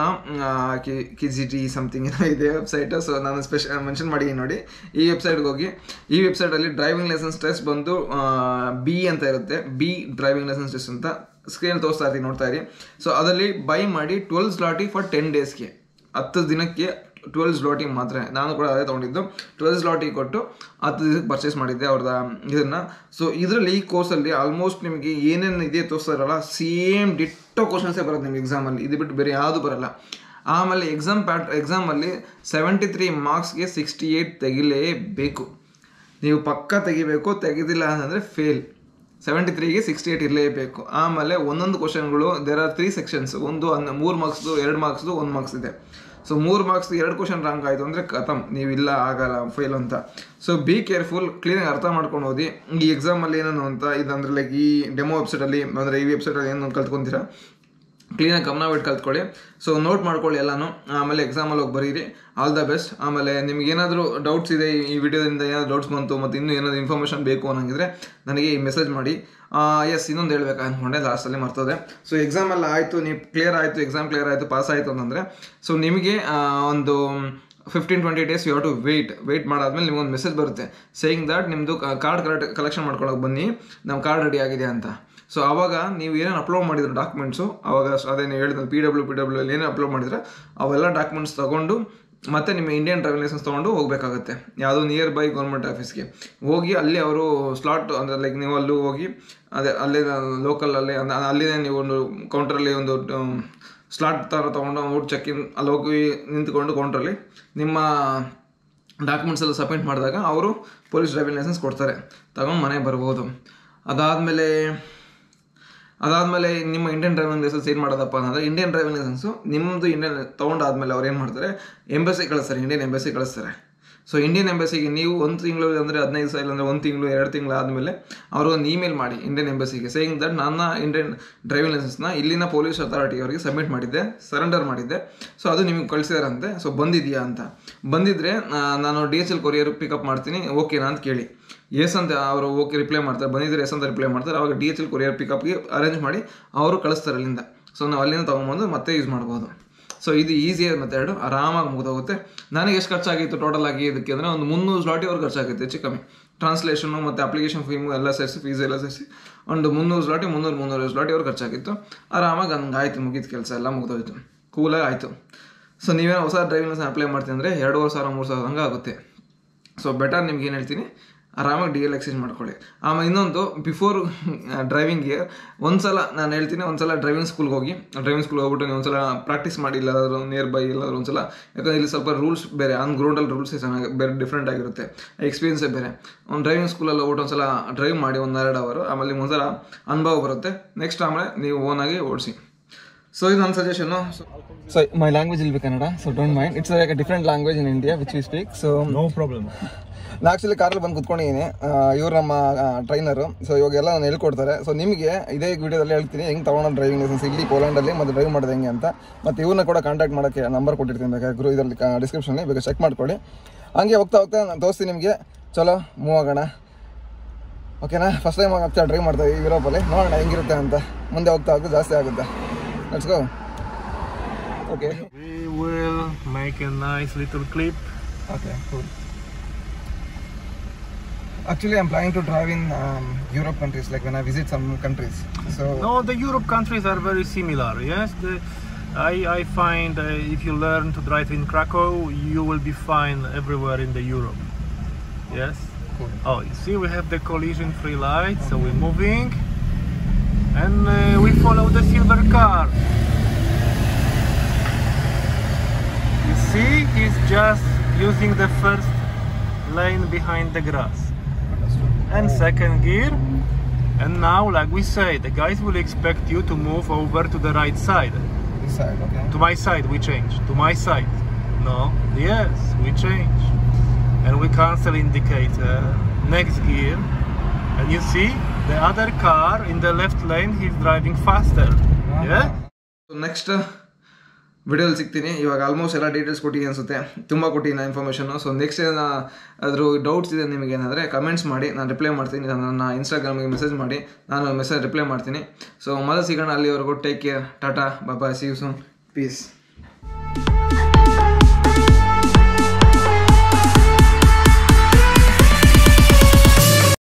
ಕೆ ಜಿ ಟಿ ಸಮಥಿಂಗ್ ಏನೋ ಇದೆ ವೆಬ್ಸೈಟ್. ಸೊ ನಾನು ಸ್ಪೆಷಲ್ ಮೆನ್ಷನ್ ಮಾಡಿದ್ದೀನಿ ನೋಡಿ, ಈ ವೆಬ್ಸೈಟ್ಗೆ ಹೋಗಿ. ಈ ವೆಬ್ಸೈಟಲ್ಲಿ ಡ್ರೈವಿಂಗ್ ಲೈಸೆನ್ಸ್ ಟೆಸ್ಟ್ ಬಂದು ಬಿ ಅಂತ ಇರುತ್ತೆ, ಬಿ ಡ್ರೈವಿಂಗ್ ಲೈಸೆನ್ಸ್ ಟೆಸ್ಟ್ ಅಂತ ಸ್ಕ್ರೀನ್ ತೋರಿಸ್ತಾ ಇರ್ತೀನಿ, ನೋಡ್ತಾ ಇರಿ. ಸೊ ಅದರಲ್ಲಿ ಬೈ ಮಾಡಿ ಟ್ವೆಲ್ವ್ ಸ್ಲಾಟಿ ಫಾರ್ ಟೆನ್ ಡೇಸ್ಗೆ, ಹತ್ತು ದಿನಕ್ಕೆ ಟ್ವೆಲ್ವ್ ಸ್ಲಾಟಿಗೆ ಮಾತ್ರ. ನಾನು ಕೂಡ ಅದೇ ತೊಗೊಂಡಿದ್ದು, ಟ್ವೆಲ್ವ್ ಸ್ಲಾಟಿಗೆ ಕೊಟ್ಟು ಹತ್ತು ದಿವಸಕ್ಕೆ ಪರ್ಚೇಸ್ ಮಾಡಿದ್ದೆ ಅವ್ರದ್ದು ಇದನ್ನು. ಸೊ ಇದರಲ್ಲಿ ಈ ಕೋರ್ಸಲ್ಲಿ ಆಲ್ಮೋಸ್ಟ್ ನಿಮಗೆ ಏನೇನು ಇದೆ ತೋರಿಸ್ತಾರಲ್ಲ ಸೇಮ್ ಡಿಟ್ಟೋ ಕ್ವಶನ್ಸೇ ಬರುತ್ತೆ ನಿಮ್ಗೆ ಎಕ್ಸಾಮಲ್ಲಿ, ಇದು ಬಿಟ್ಟು ಬೇರೆ ಯಾವುದು ಬರೋಲ್ಲ. ಆಮೇಲೆ ಎಕ್ಸಾಮ್ ಪ್ಯಾಟ್ ಎಕ್ಸಾಮಲ್ಲಿ ಸೆವೆಂಟಿ ತ್ರೀ ಮಾರ್ಕ್ಸ್ಗೆ ಸಿಕ್ಸ್ಟಿ ಏಯ್ಟ್ ತೆಗಿಲೇಬೇಕು, ನೀವು ಪಕ್ಕ ತೆಗಿಬೇಕು. ತೆಗೆದಿಲ್ಲ ಅಂತಂದರೆ ಫೇಲ್. ಸೆವೆಂಟಿ ತ್ರೀಗೆ ಸಿಕ್ಸ್ಟಿ ಏಯ್ಟ್ ಇರಲೇಬೇಕು. ಆಮೇಲೆ ಒಂದೊಂದು ಕ್ವಶನ್ಗಳು ದೇರ್ ಆರ್ ತ್ರೀ ಸೆಕ್ಷನ್ಸ್, ಒಂದು ಅನ್ ಮೂರು ಮಾರ್ಕ್ಸ್ದು, ಎರಡು ಮಾರ್ಕ್ಸ್ದು, ಒಂದು ಮಾರ್ಕ್ಸ್ ಇದೆ. ಸೊ ಮೂರು ಮಾರ್ಕ್ಸ್ ಎರಡು ಕ್ವಶನ್ ರಾಂಗ್ ಆಯಿತು ಅಂದರೆ ಖತಮ್, ನೀವು ಇಲ್ಲ ಆಗಲ್ಲ ಫೇಲ್ ಅಂತ. ಸೊ ಬಿ ಕೇರ್ಫುಲ್, ಕ್ಲೀನಾಗಿ ಅರ್ಥ ಮಾಡ್ಕೊಂಡು ಓದಿ. ಈ ಎಕ್ಸಾಮಲ್ಲಿ ಏನೇನು ಅಂತ ಇದಂದರೆ ಲೈಕ್ ಈ ಡೆಮೋ ವೆಬ್ಸೈಟಲ್ಲಿ ಅಂದರೆ ಈ ವೆಬ್ಸೈಟಲ್ಲಿ ಏನು ಕಲ್ತ್ಕೊತೀರಾ ಕ್ಲೀನಾಗಿ ಗಮನ ಬಿಟ್ಟು ಕಲ್ತ್ಕೊಳ್ಳಿ. ಸೊ ನೋಟ್ ಮಾಡ್ಕೊಳ್ಳಿ ಎಲ್ಲನೂ. ಆಮೇಲೆ ಎಕ್ಸಾಮಲ್ಲಿ ಹೋಗಿ ಬರೀರಿ. All the best. ಆಮೇಲೆ ನಿಮ್ಗೇನಾದರೂ ಡೌಟ್ಸ್ ಇದೆ, ಈ ವಿಡಿಯೋದಿಂದ ಏನಾದರೂ ಡೌಟ್ಸ್ ಬಂತು ಮತ್ತು ಇನ್ನೂ ಏನಾದರೂ ಇನ್ಫಾರ್ಮೇಷನ್ ಬೇಕು ಅನ್ನೋಂಗಿದ್ರೆ ನನಗೆ ಈ ಮೆಸೇಜ್ ಮಾಡಿ. ಎಸ್ ಇನ್ನೊಂದು ಹೇಳ್ಬೇಕು ಅಂದ್ಕೊಂಡೆ, ಲಾಸ್ಟಲ್ಲಿ ಮರ್ತದೆ. ಸೊ ಎಕ್ಸಾಮೆಲ್ಲ ಆಯಿತು, ನೀವು ಕ್ಲಿಯರ್ ಆಯಿತು, ಎಕ್ಸಾಮ್ ಕ್ಲಿಯರ್ ಆಯಿತು, ಪಾಸ್ ಆಯಿತು ಅಂತಂದರೆ ಸೊ ನಿಮಗೆ ಒಂದು fifteen twenty days you have to wait wait ಮಾಡಾದ್ಮೇಲೆ ನಿಮ್ಗೊಂದು ಮೆಸೇಜ್ ಬರುತ್ತೆ ಸೇಯಿಂಗ್ ದಟ್ ನಿಮ್ಮದು ಕಾರ್ಡ್ ಕಲೆಕ್ಟ್ ಕಲೆಕ್ಷನ್ ಮಾಡ್ಕೊಳಕ್ಕೆ ಬನ್ನಿ, ನಮ್ಮ ಕಾರ್ಡ್ ರೆಡಿ ಆಗಿದೆ ಅಂತ. ಸೊ ಆವಾಗ ನೀವು ಏನೇನು ಅಪ್ಲೋಡ್ ಮಾಡಿದ್ರು ಡಾಕ್ಯುಮೆಂಟ್ಸು, ಅವಾಗ ಅದೇ ನೀವು ಹೇಳಿದ್ರೆ ಪಿ ಡಬ್ಲ್ಯೂ ಪಿ ಡಬ್ಲ್ಯೂ ಅಲ್ಲಿ ಏನೇ ಅಪ್ಲೋಡ್ ಮಾಡಿದ್ರೆ ಅವೆಲ್ಲ ಡಾಕ್ಯುಮೆಂಟ್ಸ್ ತೊಗೊಂಡು ಮತ್ತು ನಿಮ್ಮ ಇಂಡಿಯನ್ ಡ್ರೈವಿಂಗ್ ಲೈಸೆನ್ಸ್ ತೊಗೊಂಡು ಹೋಗಬೇಕಾಗುತ್ತೆ. ಯಾವುದೋ ನಿಯರ್ ಬೈ ಗೌರ್ಮೆಂಟ್ ಆಫೀಸ್ಗೆ ಹೋಗಿ ಅಲ್ಲಿ ಅವರು ಸ್ಲಾಟ್ ಅಂದರೆ ಲೈಕ್ ನೀವು ಅಲ್ಲೂ ಹೋಗಿ ಅದೇ ಅಲ್ಲೇ ಲೋಕಲಲ್ಲಿ ಅಲ್ಲಿದೆ ನೀವು ಒಂದು ಕೌಂಟ್ರಲ್ಲಿ ಒಂದು ಸ್ಲಾಟ್ ಥರ ತೊಗೊಂಡು ಔಟ್ ಚೆಕ್ ಇನ್ ಅಲ್ಲಿ ಹೋಗಿ ನಿಂತ್ಕೊಂಡು ಕೌಂಟ್ರಲ್ಲಿ ನಿಮ್ಮ ಡಾಕ್ಯುಮೆಂಟ್ಸ್ ಎಲ್ಲ ಸಬ್ಮಿಟ್ ಮಾಡಿದಾಗ ಅವರು ಪೊಲೀಸ್ ಡ್ರೈವಿಂಗ್ ಲೈಸೆನ್ಸ್ ಕೊಡ್ತಾರೆ, ತಗೊಂಡು ಮನೆಗೆ ಬರ್ಬೋದು. ಅದಾದಮೇಲೆ ಅದಾದಮೇಲೆ ನಿಮ್ಮ ಇಂಡಿಯನ್ ಡ್ರೈವಿಂಗ್ ಲೈಸೆನ್ಸ್ ಏನು ಮಾಡೋದಪ್ಪ ಅಂದರೆ ಇಂಡಿಯನ್ ಡ್ರೈವಿಂಗ್ ಲೈಸೆನ್ಸು ನಿಮ್ಮದು ಇಂಡಿಯನ್ ತೊಗೊಂಡಾದ್ಮೇಲೆ ಅವ್ರು ಏನು ಮಾಡ್ತಾರೆ, ಎಂಬಸಿ ಕಳಿಸ್ತಾರೆ, ಇಂಡಿಯನ್ ಎಂಬಸಿ ಕಳಿಸ್ತಾರೆ. ಸೊ ಇಂಡಿಯನ್ ಎಂಬಸಿಗೆ ನೀವು ಒಂದು ತಿಂಗಳು ಅಂದರೆ ಹದಿನೈದು ಸಾವಿರ ಅಂದರೆ ಒಂದು ತಿಂಗಳು ಎರಡು ತಿಂಗಳು ಆದಮೇಲೆ ಅವ್ರಿಗೊಂದು ಇಮೇಲ್ ಮಾಡಿ ಇಂಡಿಯನ್ ಎಂಬಸಿಗೆ ಸೇಯಿಂಗ್ ದಟ್ ನನ್ನ ಇಂಡಿಯನ್ ಡ್ರೈವಿಂಗ್ ಲೈಸೆನ್ಸ್ನ ಇಲ್ಲಿನ ಪೊಲೀಸ್ ಅಥಾರಿಟಿ ಅವರಿಗೆ ಸಬ್ಮಿಟ್ ಮಾಡಿದ್ದೆ, ಸರೆಂಡರ್ ಮಾಡಿದ್ದೆ. ಸೊ ಅದು ನಿಮಗೆ ಕಳಿಸಿದಾರಂತೆ. ಸೊ ಬಂದಿದೆಯಾ ಅಂತ, ಬಂದಿದ್ದರೆ ನಾನು D H L courier pickup ಮಾಡ್ತೀನಿ ಓಕೆನಾ ಅಂತ ಕೇಳಿ. ಎಸ್ ಅಂತ ಅವರು ಓಕೆ ರಿಪ್ಲೈ ಮಾಡ್ತಾರೆ, ಬಂದಿದ್ದರೆ ಎಸ್ ಅಂತ ರಿಪ್ಲೈ ಮಾಡ್ತಾರೆ. ಅವಾಗ ಡಿ ಎಚ್ ಎಲ್ ಕೊರಿಯರ್ ಪಿಕಪ್ಗೆ ಅರೇಂಜ್ ಮಾಡಿ ಅವರು ಕಳಿಸ್ತಾರೆ ಅಲ್ಲಿಂದ. ಸೊ ನಾವು ಅಲ್ಲಿಂದ ತೊಗೊಂಬಂದು ಮತ್ತೆ ಯೂಸ್ ಮಾಡ್ಬೋದು. ಸೊ ಇದು ಈಸಿಯಾದ ಮೆಥಡು, ಆರಾಮಾಗಿ ಮುಗಿದೋಗುತ್ತೆ. ನನಗೆ ಎಷ್ಟು ಖರ್ಚಾಗಿತ್ತು ಟೋಟಲ್ ಆಗಿ ಇದಕ್ಕೆ ಅಂದರೆ ಒಂದು ಮುನ್ನೂರು ಸ್ಲಾಟಿ ಅವ್ರು ಖರ್ಚಾಗುತ್ತೆ ಹೆಚ್ಚು ಕಮ್ಮಿ. ಟ್ರಾನ್ಸ್ಲೇಷನು ಮತ್ತು ಅಪ್ಲಿಕೇಶನ್ ಫೀಮು ಎಲ್ಲ ಸೇರಿಸಿ ಫೀಸ್ ಎಲ್ಲ ಸೇರಿಸಿ ಒಂದು ಮುನ್ನೂರು ಸ್ಲಾಟಿ ಮುನ್ನೂರು ಮುನ್ನೂರು ಸ್ಲಾಟಿ ಅವ್ರು ಖರ್ಚಾಗಿತ್ತು. ಆರಾಮಾಗಿ ಹಂಗೆ ಆಯಿತು, ಮುಗಿದ ಕೆಲಸ ಎಲ್ಲ ಮುಗಿದೋಯ್ತು, ಕೂಲಾಗಿ ಆಯಿತು. ಸೊ ನೀವೇನೋ ಹೊಸ ಡ್ರೈವಿಂಗ್ ಲೈಸೆನ್ಸ್ ಅಪ್ಲೈ ಮಾಡ್ತೀನಿ ಅಂದರೆ ಎರಡೂವರೆ ಸಾವಿರ ಮೂರು ಸಾವಿರ ಹಂಗೆ ಆಗುತ್ತೆ. ಸೊ ಬೆಟರ್ ನಿಮ್ಗೆ ಏನು ಹೇಳ್ತೀನಿ, ಆರಾಮಾಗಿ ಡಿ ಎಲ್ ಎಕ್ಸ್ಚೇಂಜ್ ಮಾಡ್ಕೊಳ್ಳಿ. ಆಮೇಲೆ ಇನ್ನೊಂದು, ಬಿಫೋರ್ ಡ್ರೈವಿಂಗ್ಗೆ ಒಂದು ಸಲ ನಾನು ಹೇಳ್ತೀನಿ, ಒಂದು ಸಲ ಡ್ರೈವಿಂಗ್ ಸ್ಕೂಲ್ಗೆ ಹೋಗಿ ಡ್ರೈವಿಂಗ್ ಸ್ಕೂಲ್ಗೆ ಹೋಗ್ಬಿಟ್ಟು ನೀವು ಒಂದು ಸಲ ಪ್ರಾಕ್ಟೀಸ್ ಮಾಡಿ, ಇಲ್ಲಾದರೂ ನಿಯರ್ ಬೈ ಇಲ್ಲಾದ್ರೂ ಒಂದು ಸಲ. ಯಾಕಂದರೆ ಇಲ್ಲಿ ಸ್ವಲ್ಪ ರೂಲ್ಸ್ ಬೇರೆ, ಆನ್ ಗ್ರೌಂಡಲ್ಲಿ ರೂಲ್ಸ್ ಚೆನ್ನಾಗಿ ಬೇರೆ ಡಿಫ್ರೆಂಟ್ ಆಗಿರುತ್ತೆ, ಎಕ್ಸ್ಪೀರಿಯನ್ಸೇ ಬೇರೆ. ಒಂದು ಡ್ರೈವಿಂಗ್ ಸ್ಕೂಲಲ್ಲಿ ಹೋಗ್ಬಿಟ್ಟು ಒಂದು ಸಲ ಡ್ರೈವ್ ಮಾಡಿ ಒಂದು ಎರಡು ಅವರು, ಆಮೇಲೆ ನಿಮ್ಗೆ ಒಂದು ಸಲ ಅನುಭವ ಬರುತ್ತೆ. ನೆಕ್ಸ್ಟ್ ಆಮೇಲೆ ನೀವು ಓನಾಗಿ ಓಡಿಸಿ. ಸೊ ಇದು ನನ್ನ ಸಜೆಷನು. ಸೊ ಮೈ ಲ್ಯಾಂಗ್ವೇಜ್ ಇಲ್ಲಿ Kannada, so don't mind. It's like a different language in India which we speak. So no problem. ನಾನು ಆ್ಯಕ್ಚುಲಿ ಕಾರಲ್ಲಿ ಬಂದು ಕುತ್ಕೊಂಡಿದ್ದೀನಿ, ಇವ್ರು ನಮ್ಮ ಟ್ರೈನರು. ಸೊ ಇವಾಗೆಲ್ಲ ನಾನು ಹೇಳ್ಕೊಡ್ತಾರೆ. ಸೊ ನಿಮಗೆ ಇದೇ ವಿಡಿಯೋದಲ್ಲಿ ಹೇಳ್ತೀನಿ ಹೆಂಗೆ ತೊಗೊಳೋ ಡ್ರೈವಿಂಗ್ ಲೈಸೆನ್ಸ್ ಇಲ್ಲಿ ಪೋಲ್ಯಾಂಡಲ್ಲಿ, ಮತ್ತು ಡ್ರೈವ್ ಮಾಡೋದು ಹೆಂಗೆ ಅಂತ. ಮತ್ತು ಇವ್ರನ್ನ ಕೂಡ ಕಾಂಟ್ಯಾಕ್ಟ್ ಮಾಡೋಕ್ಕೆ ನಂಬರ್ ಕೊಟ್ಟಿರ್ತೀನಿ, ಬೇಕಾದ್ರೆ ಗುರು ಇದರಲ್ಲಿ ಡಿಸ್ಕ್ರಿಪ್ಷನಲ್ಲಿ ಬೇಕಾದ್ರೆ ಚೆಕ್ ಮಾಡ್ಕೊಳ್ಳಿ. ಹಂಗೆ ಹೋಗ್ತಾ ಹೋಗ್ತಾ ನಾನು ತೋರಿಸ್ತೀನಿ ನಿಮಗೆ. ಚಲೋ ಮೂವ್ ಆಗೋಣ, ಓಕೆನಾ? ಫಸ್ಟ್ ಟೈಮ್ ಆಗ್ತಾ ಡ್ರೈವ್ ಮಾಡ್ತಾ ಇದ್ದೀವಿ ಯುರೋಪಲ್ಲಿ, ನೋಡೋಣ ಹೆಂಗಿರುತ್ತೆ ಅಂತ. ಮುಂದೆ ಹೋಗ್ತಾ ಹೋಗ್ತಾ ಜಾಸ್ತಿ ಆಗುತ್ತೆ. Let's go. Okay, We will make a nice little clip. Okay, cool. Actually, I'm planning to drive in um, Europe countries, like when I visit some countries. So No, the Europe countries are very similar. Yes, the, I I find uh, if you learn to drive in Krakow, you will be fine everywhere in the Europe. Yes. cool. Oh, you see, we have the collision-free light, so we're moving, and uh, we follow the silver car. You see, he's just using the first lane behind the grass. And second gear, and now, like we say, the guys will expect you to move over to the right side. This side, okay. To my side, we change. To my side. No, yes, we change. And we cancel indicator, next gear, and you see the other car in the left lane, he's driving faster. Uh-huh. Yeah? So next ವಿಡಿಯೋದಲ್ಲಿ ಸಿಗ್ತೀನಿ. ಇವಾಗ almost ಎಲ್ಲ details ಕೊಟ್ಟಿದ್ದೀನಿ ಅನಿಸುತ್ತೆ, ತುಂಬ ಕೊಟ್ಟಿದ್ದೀನಿ information. So next ಏನ ಅದ್ರ ಡೌಟ್ಸ್ ಇದೆ ನಿಮಗೆ ಏನಾದರೆ ಕಮೆಂಟ್ಸ್ ಮಾಡಿ, ನಾನು ರಿಪ್ಲೈ ಮಾಡ್ತೀನಿ. ನನ್ನ ಇನ್ಸ್ಟಾಗ್ರಾಮಿಗೆ ಮೆಸೇಜ್ ಮಾಡಿ, ನಾನು ಮೆಸೇಜ್ ರಿಪ್ಲೈ ಮಾಡ್ತೀನಿ. ಸೊ ಮೊದಲು ಸಿಗೋಣ, ಅಲ್ಲಿವರೆಗೂ take care, tata, bye, see you soon, piece.